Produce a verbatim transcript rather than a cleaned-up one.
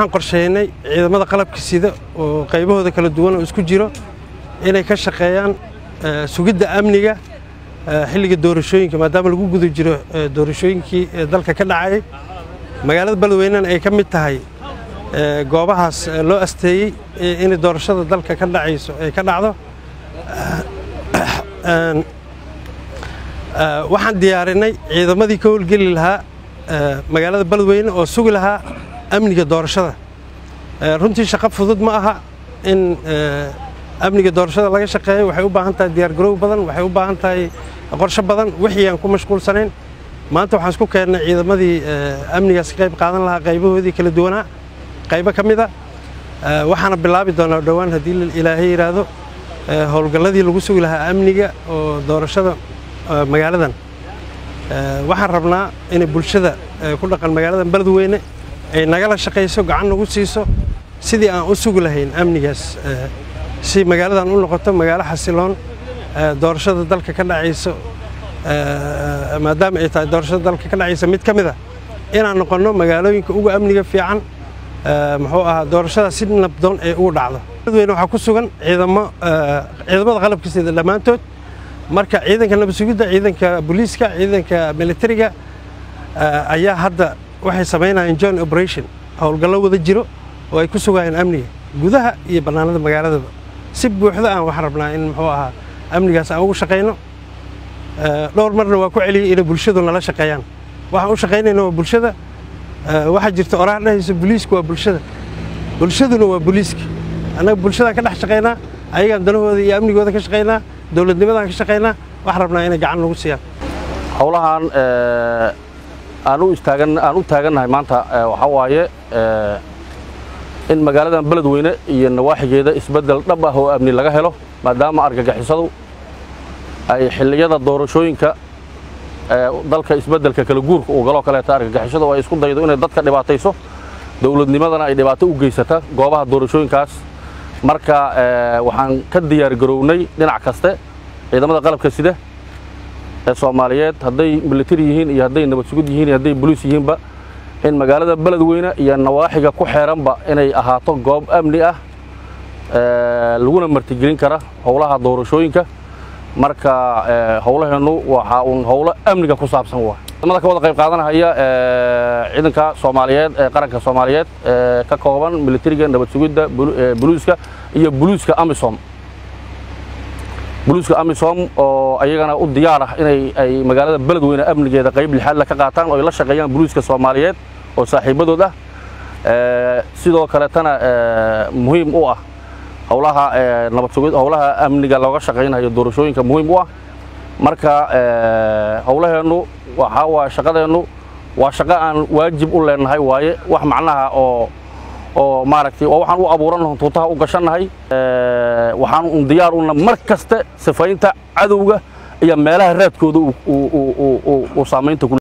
waxaan qorsheynay ciidamada qalabka sida oo qaybahooda kala duwan oo isku jiro inay ka shaqeeyaan sugidda amniga xilliga doorashooyinka maadaama lagu guda jiro doorashooyinkii dalka ka dhacay magaalada Beledweyne ay ka mid tahay goobahaas loo asteeyay in doorashada dalka ka dhacayso ay ka dhacdo waxaan diyaarinay ciidamadii ka howlgeli lahaa magaalada Beledweyne oo sugi lahaa amniga doorashada runtii shaqo fudud ma aha in amniga doorashada laga shaqeeyo waxay u baahan tahay diyaar garow badan waxay u baahan tahay qorshe badan wixii aan ku mashquulsanayn maanta waxaan isku keenay ciidamadii amnigaas ka qayb qaadan lahaa qaybahoodii kala duwanaa qaybo ka mid ah waxaana bilaabi doonaa dhawaan haddii ilaahay yiraahdo howlgalladii lagu sugi lahaa amniga oo doorashada magaaladan waxaan rabnaa in bulshada ku dhaqan magaalada Beledweyne ay nagala shaqeyso gacan nagu siiso sidii aan u sugi lahayn amnigaas si magaaladan u noqoto magaalo xasiloon doorashada dalka ka dhacayso maadaama ay tahay doorashada dalka ka dhacaysa mid ka mid ah inaan noqono magaalooyinka ugu amniga fiican muxuu ahaa doorashada si nabdoon ee ugu dhacdo Beledweyne waxa ku sugan ciidamo ciidamada qalabka sida dhamaantood marka ciidanka nabad sugidda ciidanka booliiska ciidanka militariga ayaa hadda waxay sameynayaan joint operation howlgallo wada jiro oo ay ku sugayaan amniga gudaha iyo banaanada magaalada si buuxda aan wax rabnaa in muxuu ahaa amnigaas aan ugu shaqeyno dhowr marna waa ku celiyay in bulshadu nala shaqeeyaan waxaan u shaqeynayno waa bulshada waxa jirta oraah dhahayso booliisku waa bulshada bulshaduna waa booliiska anaga bulshada ka dhex shaqeynaa ayagaan danahooda iyo amnigooda ka shaqeynaa dawladnimadan ka shaqeynaa wax rabnaa inay gacan nagu siiyaan howlahan aan u istaagan aan u taaganahay maanta waxa waaye in magaaladan Beledweyne iyo nawaaxigeeda isbedel dhab ah oo amni laga helo maadaama argagixisadu ay xilliyada doorashooyinka dalka isbedelka kala guurka oo galo kale ta argagixisadu ay isku daydo inay dadka dhibaatayso dawladnimadana ay dhibaato u geysata goobaha doorashooyinkaas marka waxaan ka diyaar garownay dhinac kaste ciidamada qalabka sida ee Soomaaliyeed haday military yihiin iyo haday nabad sugid yihiin iyo haday police yihiinba in magaalada Beledweyne iyo nawaaxiga ku xeeranba inay ahaato goob amni ah ee laguna martigelin kara howlaha doorashooyinka marka howlaheenu waxa uu howlo amniga ku saabsan waa ciidamada ka wada qayb qaadanaya ee ciidanka Soomaaliyeed ee qaranka Soomaaliyeed ee ka kooban militariga nabad sugidda booliiska iyo booliiska AMISOM booliiska AMISOM oo ayagana u diyaar ah inay ay magaalada Beledweyne amnigeeda qayb lixaad la ka qaataan oo ay la shaqeeyaan booliiska Soomaaliyeed oo saaxiibadooda ee sidoo kale tana muhiim u ah howlaha nabad sugid howlaha amniga looga shaqeynayo doorashooyinka muhiim u ah marka howlaheenu waxa waa shaqadeenu waa shaqo aan waajib u leenahay waaye wax macnaha oo oo maaragtay waxaan u abuuranahay tuutaha u gashanahay ee waxaan u diyaar u mar kaste sifaynta cadawga iyo meelaha raadkooda uu uu uu saameynta